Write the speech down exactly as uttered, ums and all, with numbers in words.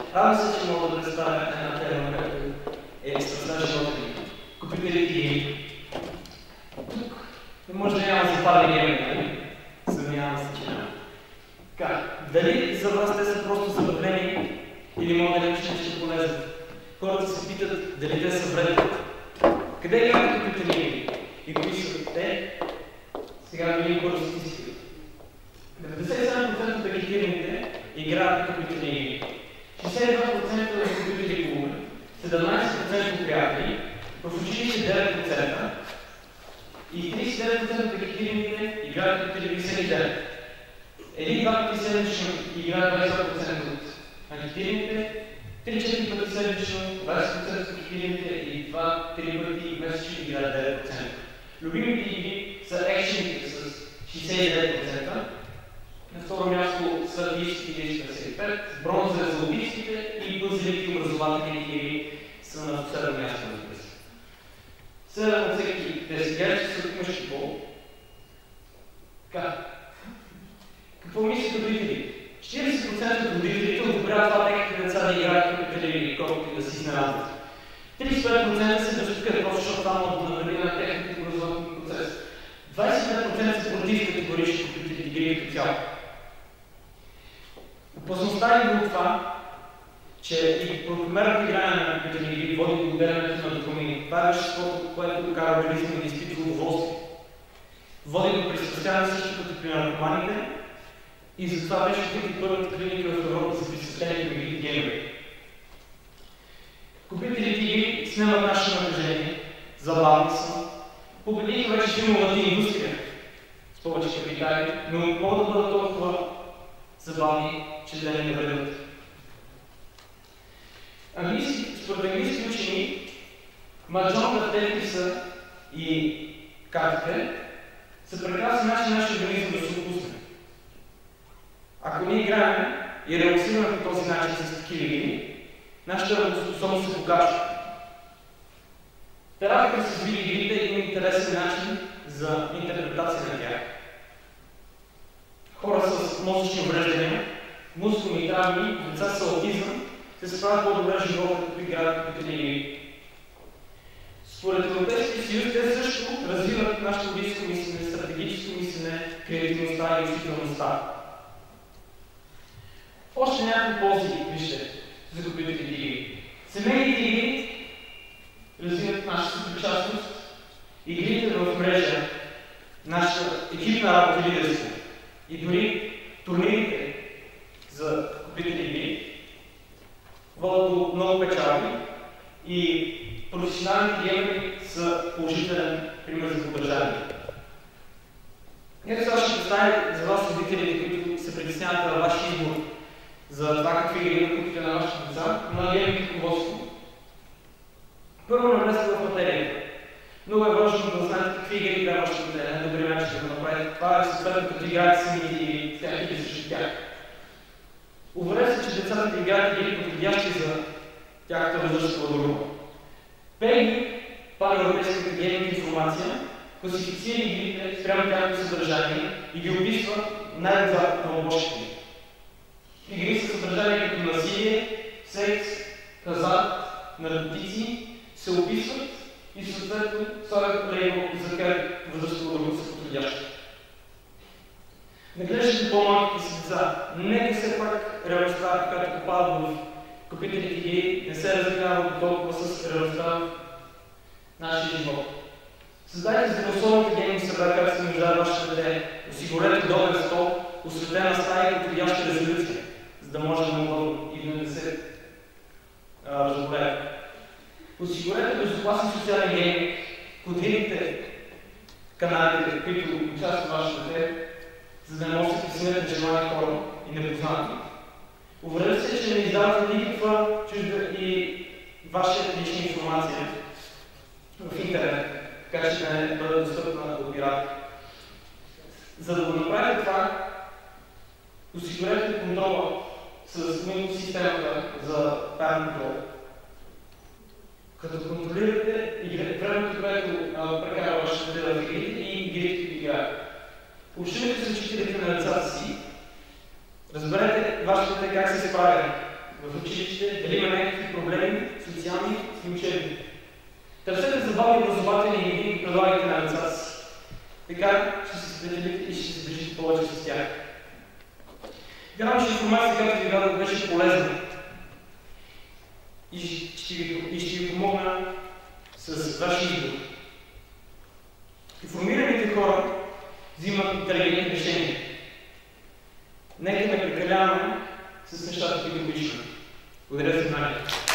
Радвам се, че мога да представя една тема, която е страстна живота ми. Компютрите и тук може да няма западни геймери, нали? Съмнявам се, че няма. Така, дали за вас те са просто забавления или могат да нещо нещо полезно? Хората се питат дали те са вредни. Къде играят компютърни игри? И кои са те? Сега да видим първо статистиката. деветдесет и седем процента от регистрираните играят компютърни игри. шестдесет и два процента от компютърни клубове, седемнадесет процента от приятели, в училище девет процента и тридесет и девет процента от регистрираните играят компютърни игри всеки ден. един-два пъти седмично играят двадесет процента от регистрираните, три-четири пъти седмично двадесет процента от регистрираните и два-три пъти месечно играят девет процента. Любимите игри са екшените с шестдесет и девет процента. На второ място са стратегическите игри с петдесет и пет процента, бронза е за логистиките и пъзелите и образователните игри са на последно място на списъка. седем от всеки десет играчи са от мъжки пол. Така. Какво мислят родители? четиридесет процента от родителите одобряват това техните деца да играят компютърни игри, колкото и да си изненадват. тридесет и пет процента се безпокоят просто, защото това може да намали на техните образователни процес. двадесет и пет процента са против категорични компютърни игри като цяло. Опасността е от това, че и прокомерното игране на компютърни игри води до отделянето на допамин. Това е веществото, което докара организма да изпитва удоволствие. Води до пристрастяване също като при наркоманите и затова беше открита първата клиника в Европа за пристрастени към игри геймери. Компютърните игри снемат наше напрежение, забавни са, победиха вече филмовата индустрия с повече капитали, но могат да бъдат толкова забавни, че да не вредят. Според английски учени, маджонта, тетриса и картите са прекрасен начин нашия организъм да се отпусне. Ако ние играем и релаксираме по този начин с такива игри, нашата работоспособност се покачва. Терапията с видеоигрите е един интересен начин за интерпретация на тях. Хора с мозъчни увреждания, мускулни травми, деца с аутизъм се справят по-добре живота, като играят компютърни игри. Според Европейския съюз те също развиват нашето логическо мислене, стратегическо мислене, креативността и учителността. Още някакви ползи, вижте, за компютърните игри. Семейните игри развиват нашата съпричастност, игрите в мрежа, нашата екипна работа и лидерство и дори турнирите за компютърни игри водят до много печалби и професионалните геймери са положителен пример за поддържание. Ето сега ще представя за вас родителите, които се притесняват във вашия избор за това какви игри да купите на вашите деца, на геймерите ръководство. Първо навлезте в материята. Много е важно да знаете какви игри трябва вашите деца, най-добри начин да го направите. Това е съответно като играете самите игри, с тях или срещу тях. Уверете се, че децата да играят игри подходящи за тяхната възрастова група. Пеги, паневропейската гейминг информация, класифицира игрите спрямо тяхното съдържание и ги описва най-отзад на обложките. Игри със съдържание като насилие, секс, хазарт, наркотици се описват и съответно слагат лейбъл за как възрастова група са подходящи. Не гледайте по-малките си деца. Нека все пак реалността, която попада в компютърните игри, не се разиграва до толкова с реалността в нашия живот. Създайте здравословните гейминг среда, как се нуждае вашето дете. Осигурете удобен стол, осветена стая и подходяща резолюция, за да може да му и да не се разболее. Осигурете безопасни социални гейминг, кодирайте каналите, които участват в вашето дете, за да не може да се присъединят нежелани хора и непознати. Уверете се, че не издавате никаква чужда и ваша лична информация в интернет, така че да не бъде достъпна от пирати. За да го направите това, осигурете контрола с Windows системата за парен контрол. Като контролирате времето, което прекарва вашата дете в игрите и игрите, които играят. Общувайте с учителите на децата си, разберете вашето дете как се справя в училище, дали има някакви проблеми, социални и учебни. Търсете забавни образователни игри и предлагайте на децата си. Така ще се спределите и ще се сближите повече с тях. Вярвам, че информацията, която ви дадох, беше полезна и ще ви, и ще ви помогна с вашия избор. Информираните хора взимат интелигентни решения. Нека не прекаляваме с нещата, които обичаме. Благодаря за вниманието.